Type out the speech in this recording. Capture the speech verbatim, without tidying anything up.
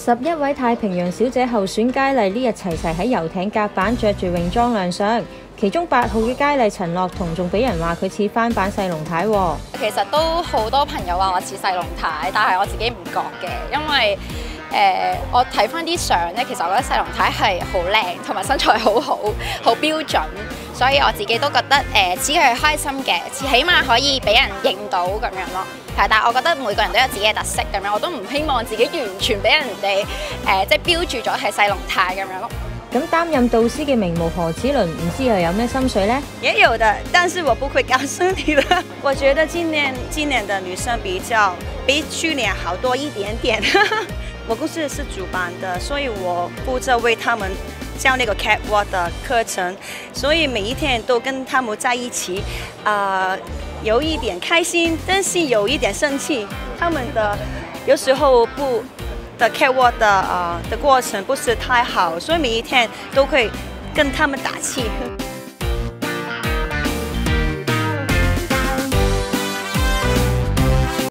十一位太平洋小姐候選佳麗呢日齊齊喺遊艇甲板着住泳裝亮相，其中八號嘅佳麗陳樂彤仲俾人話佢似翻版細龍太喎。 其實都好多朋友話我似細龍太，但係我自己唔覺嘅，因為誒、呃、我睇翻啲相咧，其實我覺得細龍太係好靚，同埋身材好好，好標準，所以我自己都覺得誒只係開心嘅，起碼可以俾人認到咁樣咯。係，但係我覺得每個人都有自己嘅特色咁樣，我都唔希望自己完全俾人哋誒、呃、即係標註咗係細龍太咁樣咯。 咁擔任導師嘅名模何子倫唔知又有咩心水呢？ 也有的，但是我不會告訴你的。我覺得今年今年的女生比較比去年好多一點點。我公司是主辦的，所以我負責為他們教那個 catwalk 的課程，所以每一天都跟他們在一起，啊、呃，有一點開心，但是有一點生氣。他們的有時候不的 catwalk 的啊、呃、的過程不是太好，所以每一天都會跟他們打氣。